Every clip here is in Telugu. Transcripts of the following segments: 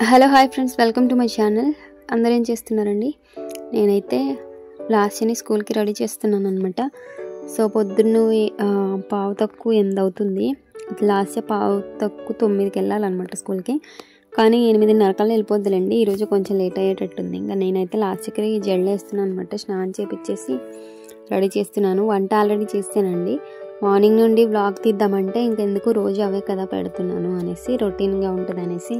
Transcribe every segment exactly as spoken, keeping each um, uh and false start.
Hello hi friends, welcome to my channel. అందరూ ఏం చేస్తున్నారండి? నేనైతే లాస్ట్ని స్కూల్కి రెడీ చేస్తున్నాను అనమాట. సో పొద్దున్న పావు తక్కువ ఎనిమిది అవుతుంది. లాస్ట్ పావు తక్కువ తొమ్మిదికి వెళ్ళాలన్నమాట స్కూల్కి. కానీ ఎనిమిదిన్నర కల్లా వెళ్ళిపోద్దులేండి. ఈరోజు కొంచెం లేట్ అయ్యేటట్టుంది. ఇంకా నేనైతే లాస్ట్కి జెల్ వేస్తున్నాను అనమాట. స్నానం చేపించేసి రెడీ చేస్తున్నాను. వంట ఆల్రెడీ చేస్తానండి. మార్నింగ్ నుండి వ్లాగ్ తీద్దామంటే ఇంకెందుకు, రోజు అవే కదా పెడుతున్నాను అనేసి, రొటీన్గా ఉంటుంది అనేసి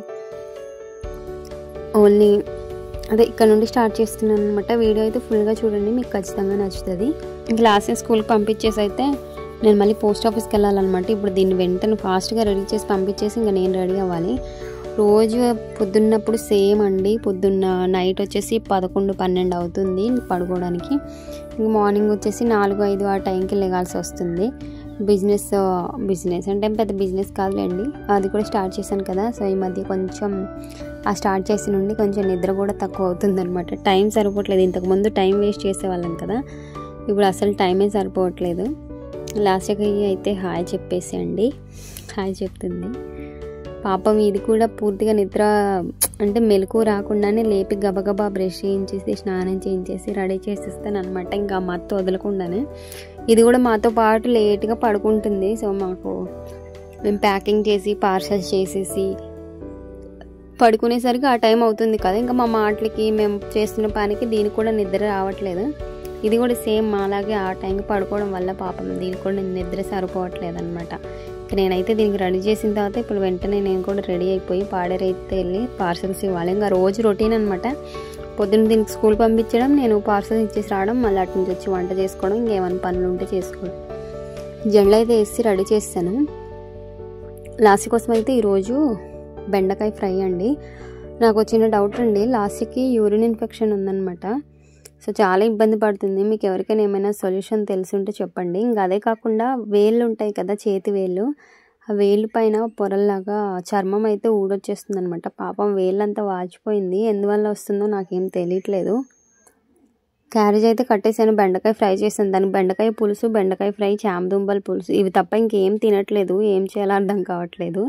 ఓన్లీ అదే ఇక్కడ నుండి స్టార్ట్ చేస్తున్నాను అనమాట. వీడియో అయితే ఫుల్గా చూడండి, మీకు ఖచ్చితంగా నచ్చుతుంది. ఇంకా లాస్ట్ స్కూల్కి పంపించేసి అయితే నేను మళ్ళీ పోస్ట్ ఆఫీస్కి వెళ్ళాలన్నమాట. ఇప్పుడు దీన్ని వెంటనే ఫాస్ట్గా రెడీ చేసి పంపించేసి ఇంకా నేను రెడీ అవ్వాలి. రోజు పొద్దున్నప్పుడు సేమ్ అండి. పొద్దున్న నైట్ వచ్చేసి పదకొండు పన్నెండు అవుతుంది పడుకోవడానికి. ఇంక మార్నింగ్ వచ్చేసి నాలుగు ఐదు ఆ టైంకి లెగాల్సి వస్తుంది. బిజినెస్ బిజినెస్ అంటే పెద్ద బిజినెస్ కాదులేండి, అది కూడా స్టార్ట్ చేశాను కదా. సో ఈ మధ్య కొంచెం ఆ స్టార్ట్ చేసి నుండి కొంచెం నిద్ర కూడా తక్కువ అవుతుంది అనమాట. టైం సరిపోవట్లేదు. ఇంతకుముందు టైం వేస్ట్ చేసేవాళ్ళం కదా, ఇప్పుడు అసలు టైమే సరిపోవట్లేదు. లాస్ట్కి అయితే హాయ్ చెప్పేసేయండి. హాయ్ చెప్తుంది పాపం. ఇది కూడా పూర్తిగా నిద్ర అంటే మెలకు రాకుండానే లేపి గబగబా బ్రష్ చేయించేసి స్నానం చేయించేసి రెడీ చేసేస్తాను అనమాట. ఇంకా మాతో వదలకుండానే ఇది కూడా మాతో పాటు లేట్గా పడుకుంటుంది. సో మాకు మేము ప్యాకింగ్ చేసి పార్సల్స్ చేసేసి పడుకునేసరికి ఆ టైం అవుతుంది కదా. ఇంకా మా మాటలకి మేము చేస్తున్న పనికి దీనికి కూడా నిద్ర రావట్లేదు. ఇది కూడా సేమ్ అలాగే ఆ టైంకి పడుకోవడం వల్ల పాపం దీనికి కూడా నిద్ర సరిపోవట్లేదు అనమాట. నేనైతే దీనికి రెడీ చేసిన తర్వాత ఇప్పుడు వెంటనే నేను కూడా రెడీ అయిపోయి పాడేరైతే వెళ్ళి పార్సల్స్ ఇవ్వాలి. ఇంకా రోజు రొటీన్ అనమాట. పొద్దున్న దీనికి స్కూల్ పంపించడం, నేను పార్సల్స్ ఇచ్చేసి రావడం, మళ్ళీ అటు నుంచి వచ్చి వంట చేసుకోవడం, ఇంకేమైనా పనులు ఉంటే చేసుకోవడం. జెండలు అయితే వేసి రెడీ చేస్తాను. లాస్ట్ కోసం అయితే ఈరోజు బెండకాయ ఫ్రై అండి. నాకు వచ్చిన డౌట్ అండి, లాస్ట్కి యూరిన్ ఇన్ఫెక్షన్ ఉందన్నమాట. సో చాలా ఇబ్బంది పడుతుంది. మీకు ఎవరికైనా ఏమైనా సొల్యూషన్ తెలిసి ఉంటే చెప్పండి. ఇంకా అదే కాకుండా వేళ్ళు ఉంటాయి కదా, చేతి వేళ్ళు, ఆ వేళ్ళు పైన పొరల్లాగా చర్మం అయితే ఊడొచ్చేస్తుంది అనమాట. పాపం వేళ్ళంతా వాచిపోయింది. ఎందువల్ల వస్తుందో నాకేం తెలియట్లేదు. క్యారేజ్ అయితే కట్టేసాను. బెండకాయ ఫ్రై చేశాను. దానికి బెండకాయ పులుసు, బెండకాయ ఫ్రై, చామదుంపల పులుసు, ఇవి తప్ప ఇంకేం తినట్లేదు. ఏం చేయాలో అర్థం కావట్లేదు.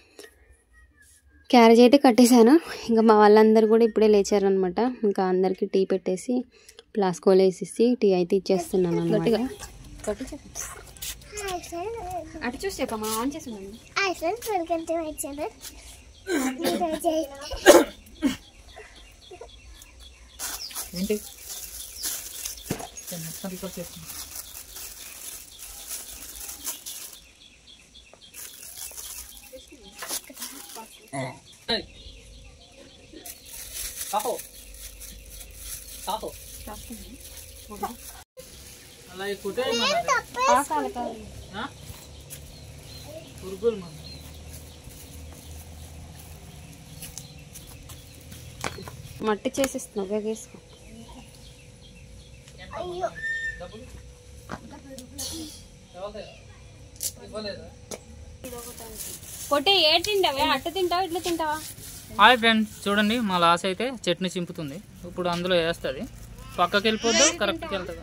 క్యారేజ్ అయితే కట్టేశాను. ఇంకా మా వాళ్ళందరూ కూడా ఇప్పుడే లేచారనమాట. ఇంకా అందరికీ టీ పెట్టేసి ప్లాస్కోలో వేసేసి టీ అయితే ఇచ్చేస్తున్నాను అనమాట. అటు చూసి చెప్పమ్మా, ఆన్ చేసి మట్టి చేసేస్తున్నావు వేసుకో. కొట్టే ఏ తింటావా? అట్ట తింటావా ఇట్లా తింటావా? హాయ్ ఫ్రెండ్స్, చూడండి మా లాస్ అయితే చట్నీ చింపుతుంది. ఇప్పుడు అందులో వేస్తుంది, పక్కకి వెళ్ళిపోద్దు, కరెక్ట్కి వెళ్తుంది.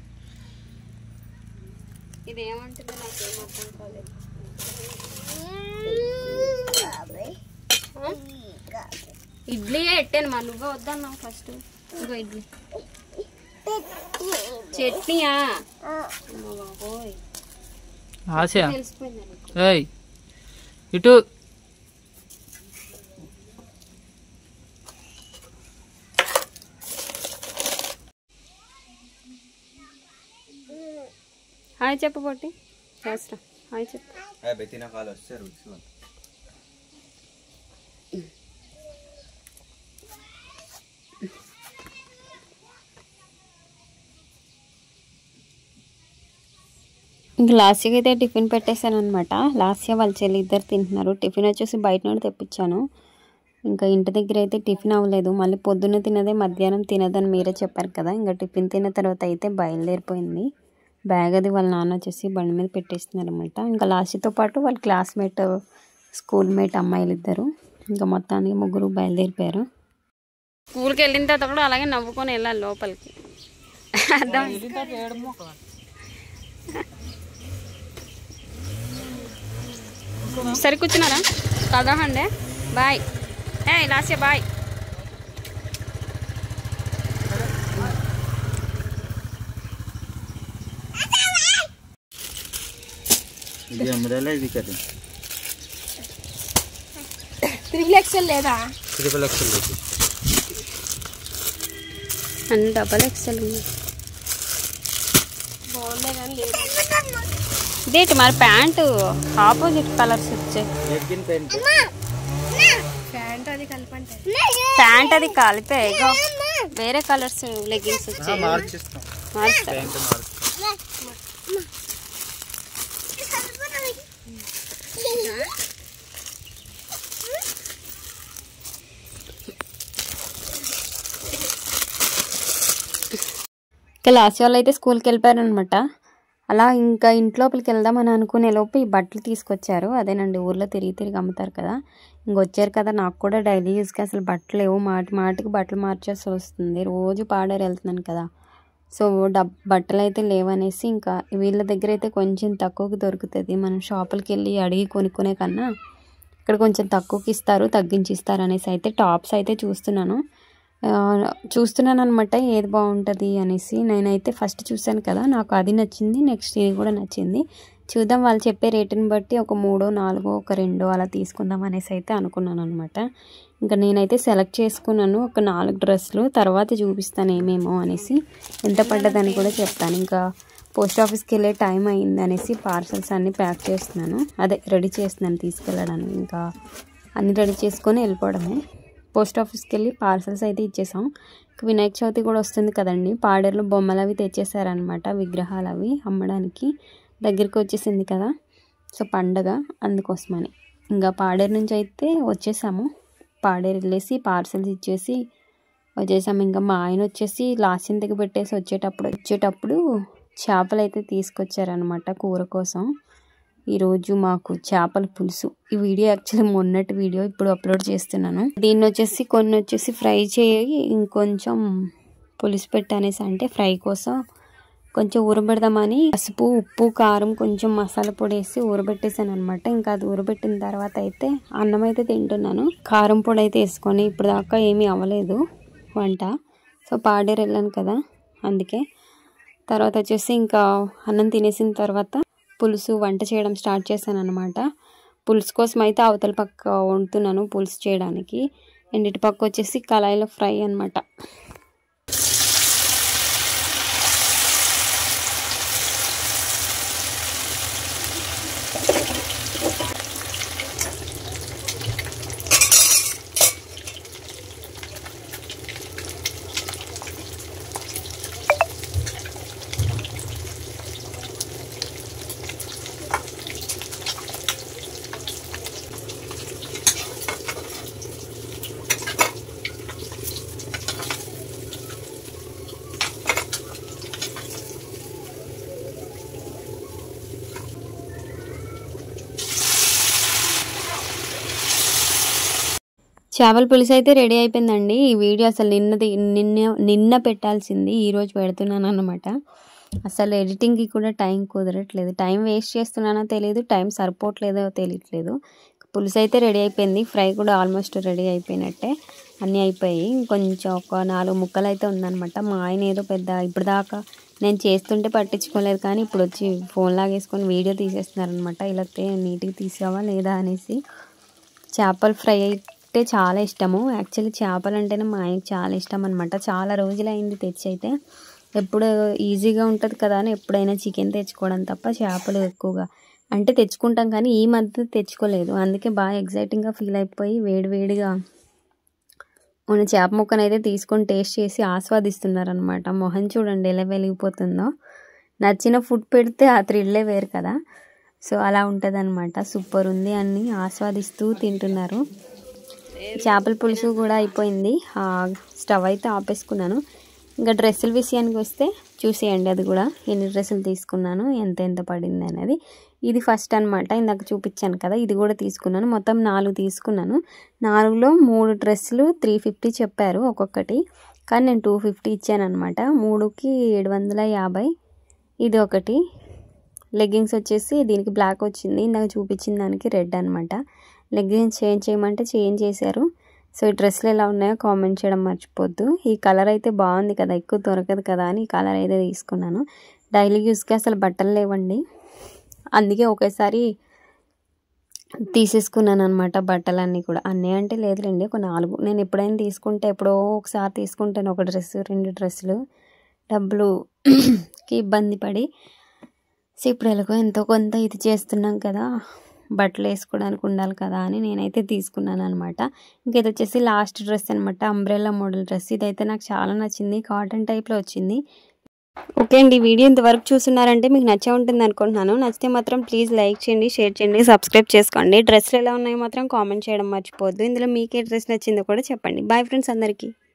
ఇది ఏమంటుందో నాకేం అర్థం కాలేదు. ఇడ్లీ ఎట్టాను మా, నువ్వు వద్దన్నావు ఫస్ట్. ఇంకో ఇడ్లీ చట్నీయా? ఆశ ఏయ్ ఇటు హాయ్ చెప్పు పొట్టి. చేస్తా హాయ్ చెప్పు. ఇంక లాస్ట్కి అయితే టిఫిన్ పెట్టేశాను అనమాట. లాస్ట్ వాళ్ళ చెల్లి ఇద్దరు తింటున్నారు. టిఫిన్ వచ్చేసి బయట నుండి తెప్పించాను. ఇంకా ఇంటి దగ్గర అయితే టిఫిన్ అవ్వలేదు. మళ్ళీ పొద్దున్న తినదే మధ్యాహ్నం తినదని మీరే చెప్పారు కదా. ఇంకా టిఫిన్ తిన్న తర్వాత అయితే బయలుదేరిపోయింది. బ్యాగ్ అది వాళ్ళ నాన్న వచ్చేసి బండి మీద పెట్టేస్తున్నారు అనమాట. ఇంకా లాస్ట్తో పాటు వాళ్ళ క్లాస్మేట్ స్కూల్ మేట్ అమ్మాయిలు ఇద్దరు, ఇంకా మొత్తానికి ముగ్గురు బయలుదేరిపోయారు. స్కూల్కి వెళ్ళిన తర్వాత కూడా అలాగే నవ్వుకొని వెళ్ళాలి లోపలికి. అర్థం సరే కూర్చున్నారా? కదహండే బాయ్. Last boy. ఇది అమ్మదాలే ఇది కదా ట్రిపుల్ ఎక్స్ఎల్ లేదా ట్రిపుల్ ఎక్స్ఎల్ లేదు అన్ని డబల్ ఎక్స్ఎల్ ఉంది. బాగుండే కానీ లేదు. ఇదేంటి మరి ప్యాంటు ఆపోజిట్ కలర్స్ వచ్చాయి. లెగ్గిన్ ప్యాంట్ ప్యాంట్ అది కలిపంటే ప్యాంట్ అది కలిపే ఇగో వేరే కలర్స్ లెగ్గిన్స్ వచ్చాయి. మార్చిస్తాం మార్చుతారు. ప్యాంట్ మార్చుతాం. ఇంకా లాస్ట్ వాళ్ళు అయితే స్కూల్కి వెళ్ళిపోయారనమాట. అలా ఇంకా ఇంట్లోపలికి వెళ్దామని అనుకునే లోపు ఈ బట్టలు తీసుకొచ్చారు. అదేనండి ఊర్లో తిరిగి తిరిగి అమ్ముతారు కదా. ఇంకొచ్చారు కదా, నాకు కూడా డైలీ యూస్కి అసలు బట్టలు లేవు, మాటి మాటికి బట్టలు మార్చేసి వస్తుంది. రోజు పాడేరు వెళ్తున్నాను కదా, సో డబ్ బట్టలు అయితే లేవనేసి ఇంకా వీళ్ళ దగ్గర అయితే కొంచెం తక్కువకి దొరుకుతుంది. మనం షాపులకి వెళ్ళి అడిగి కొనుక్కునే కన్నా ఇక్కడ కొంచెం తక్కువకి ఇస్తారు, తగ్గించి ఇస్తారు అనేసి అయితే టాప్స్ అయితే చూస్తున్నాను చూస్తున్నాను అనమాట ఏది బాగుంటుంది అనేసి. నేనైతే ఫస్ట్ చూశాను కదా, నాకు అది నచ్చింది, నెక్స్ట్ ఇది కూడా నచ్చింది. చూద్దాం వాళ్ళు చెప్పే రేటుని బట్టి ఒక మూడో నాలుగో ఒక రెండో అలా తీసుకుందాం అనేసి అయితే అనుకున్నాను అనమాట. ఇంకా నేనైతే సెలెక్ట్ చేసుకున్నాను ఒక నాలుగు డ్రెస్సులు, తర్వాత చూపిస్తాను ఏమేమో అనేసి, ఎంత పడ్డదని కూడా చెప్తాను. ఇంకా పోస్ట్ ఆఫీస్కి వెళ్ళే టైం అయింది అనేసి పార్సల్స్ అన్నీ ప్యాక్ చేస్తున్నాను, అదే రెడీ చేస్తున్నాను తీసుకెళ్ళడానికి. ఇంకా అన్నీ రెడీ చేసుకొని వెళ్ళిపోవడమే. పోస్ట్ ఆఫీస్కి వెళ్ళి పార్సల్స్ అయితే ఇచ్చేసాం. వినాయక చవితి కూడా వస్తుంది కదండి, పాడేరులో బొమ్మలు అవి తెచ్చేసారనమాట, విగ్రహాలు అవి అమ్మడానికి దగ్గరికి వచ్చేసింది కదా, సో పండగ అందుకోసమని ఇంకా పాడేరు నుంచి అయితే వచ్చేసాము. పాడేరు వెళ్ళేసి పార్సల్స్ ఇచ్చేసి వచ్చేసాము. ఇంకా మా ఆయన వచ్చేసి లాస్ట్ ఇంతకి పెట్టేసి వచ్చేటప్పుడు వచ్చేటప్పుడు చేపలు అయితే తీసుకొచ్చారనమాట కూర కోసం. ఈరోజు మాకు చేపల పులుసు. ఈ వీడియో యాక్చువల్లీ మొన్నటి వీడియో ఇప్పుడు అప్లోడ్ చేస్తున్నాను. దీన్ని వచ్చేసి కొన్ని వచ్చేసి ఫ్రై చేయి, ఇంకొంచెం పులుసు పెట్టనేసి అంటే ఫ్రై కోసం కొంచెం ఊరబెడదామని పసుపు ఉప్పు కారం కొంచెం మసాలా పొడి వేసి ఊరబెట్టేసాను అనమాట. ఇంకా అది ఊరబెట్టిన తర్వాత అయితే అన్నం అయితే తింటున్నాను. కారం పొడి అయితే వేసుకొని ఇప్పుడు దాకా ఏమీ అవ్వలేదు వంట, సో పాడేరు వెళ్ళాను కదా అందుకే. తర్వాత వచ్చేసి ఇంకా అన్నం తినేసిన తర్వాత పులుసు వంట చేయడం స్టార్ట్ చేశాను అనమాట. పులుసు కోసం అయితే అవతల పక్క వండుతున్నాను పులుసు చేయడానికి, అండ్ ఇటు పక్క వచ్చేసి కళాయిలో ఫ్రై అనమాట. చేపల పులుసు అయితే రెడీ అయిపోయిందండి. ఈ వీడియో అసలు నిన్నది నిన్న నిన్న పెట్టాల్సింది ఈరోజు పెడుతున్నాను అనమాట. అసలు ఎడిటింగ్కి కూడా టైం కుదరట్లేదు, టైం వేస్ట్ చేస్తున్నానో తెలియదు, టైం సరిపోవట్లేదో తెలియట్లేదు. పులుసు అయితే రెడీ అయిపోయింది, ఫ్రై కూడా ఆల్మోస్ట్ రెడీ అయిపోయినట్టే, అన్నీ అయిపోయి ఇంకొంచెం ఒక నాలుగు ముక్కలు అయితే ఉందన్నమాట. మా ఆయన ఏదో పెద్ద ఇప్పుడు దాకా నేను చేస్తుంటే పట్టించుకోలేదు, కానీ ఇప్పుడు వచ్చి ఫోన్ లాగేసుకొని వీడియో తీసేస్తున్నారనమాట. ఇలా నీట్గా తీసావా లేదా అనేసి. చేపల ఫ్రై అంటే చాలా ఇష్టము, యాక్చువల్లీ చేపలు అంటేనే మా ఆయనకి చాలా ఇష్టం అనమాట. చాలా రోజులు అయింది తెచ్చి అయితే, ఎప్పుడు ఈజీగా ఉంటుంది కదా అని ఎప్పుడైనా చికెన్ తెచ్చుకోవడం తప్ప చేపలు ఎక్కువగా అంటే తెచ్చుకుంటాం, కానీ ఈ మధ్య తెచ్చుకోలేదు. అందుకే బాగా ఎగ్జైటింగ్గా ఫీల్ అయిపోయి వేడి వేడిగా మన చేప ముక్కను అయితే తీసుకొని టేస్ట్ చేసి ఆస్వాదిస్తున్నారనమాట. మొహం చూడండి ఎలా వెలిగిపోతుందో. నచ్చిన ఫుడ్ పెడితే ఆ థ్రిల్లే వేరు కదా, సో అలా ఉంటుంది అనమాట. సూపర్ ఉంది అన్ని ఆస్వాదిస్తూ తింటున్నారు. చేపల పులుసు కూడా అయిపోయింది, స్టవ్ అయితే ఆపేసుకున్నాను. ఇంకా డ్రెస్సుల విషయానికి వస్తే చూసేయండి, అది కూడా ఎన్ని డ్రెస్సులు తీసుకున్నాను, ఎంత ఎంత పడింది అనేది. ఇది ఫస్ట్ అనమాట, ఇందాక చూపించాను కదా, ఇది కూడా తీసుకున్నాను. మొత్తం నాలుగు తీసుకున్నాను. నాలుగులో మూడు డ్రెస్సులు త్రీ ఫిఫ్టీ చెప్పారు ఒక్కొక్కటి, కానీ నేను టూ ఫిఫ్టీ ఇచ్చాను అనమాట. మూడుకి ఏడు వందల యాభై. ఇది ఒకటి లెగ్గింగ్స్ వచ్చేసి దీనికి బ్లాక్ వచ్చింది, ఇందాక చూపించిన దానికి రెడ్ అనమాట. లెగ్గింగ్స్ చేంజ్ చేయమంటే చేంజ్ చేశారు. సో ఈ డ్రెస్సులు ఎలా ఉన్నాయో కామెంట్ చేయడం మర్చిపోద్దు. ఈ కలర్ అయితే బాగుంది కదా, ఎక్కువ దొరకదు కదా అని ఈ కలర్ అయితే తీసుకున్నాను. డైలీ యూస్కి అసలు బట్టలు లేవండి, అందుకే ఒకేసారి తీసేసుకున్నాను అనమాట బట్టలన్నీ కూడా. అన్నీ అంటే లేదులేండి, ఒక నాలుగు. నేను ఎప్పుడైనా తీసుకుంటే ఎప్పుడో ఒకసారి తీసుకుంటాను ఒక డ్రెస్సు రెండు డ్రెస్సులు, డబ్బులుకి ఇబ్బంది పడి. సో ఇప్పుడు ఎలాగో ఎంతో కొంత ఇది చేస్తున్నాం కదా, బట్టలు వేసుకోవడానికి ఉండాలి కదా అని నేనైతే తీసుకున్నాను అనమాట. ఇంకా ఇది వచ్చేసి లాస్ట్ డ్రెస్ అనమాట, అంబ్రెల్లా మోడల్ డ్రెస్. ఇదైతే నాకు చాలా నచ్చింది, కాటన్ టైప్లో వచ్చింది. ఓకే అండి, వీడియో ఇంతవరకు చూస్తున్నారంటే మీకు నచ్చే ఉంటుంది అనుకుంటున్నాను. నచ్చితే మాత్రం ప్లీజ్ లైక్ చేయండి, షేర్ చేయండి, సబ్స్క్రైబ్ చేసుకోండి. డ్రెస్సులు ఎలా ఉన్నాయో మాత్రం కామెంట్ చేయడం మర్చిపోవద్దు. ఇందులో మీకే డ్రెస్ నచ్చిందో కూడా చెప్పండి. బాయ్ ఫ్రెండ్స్ అందరికీ.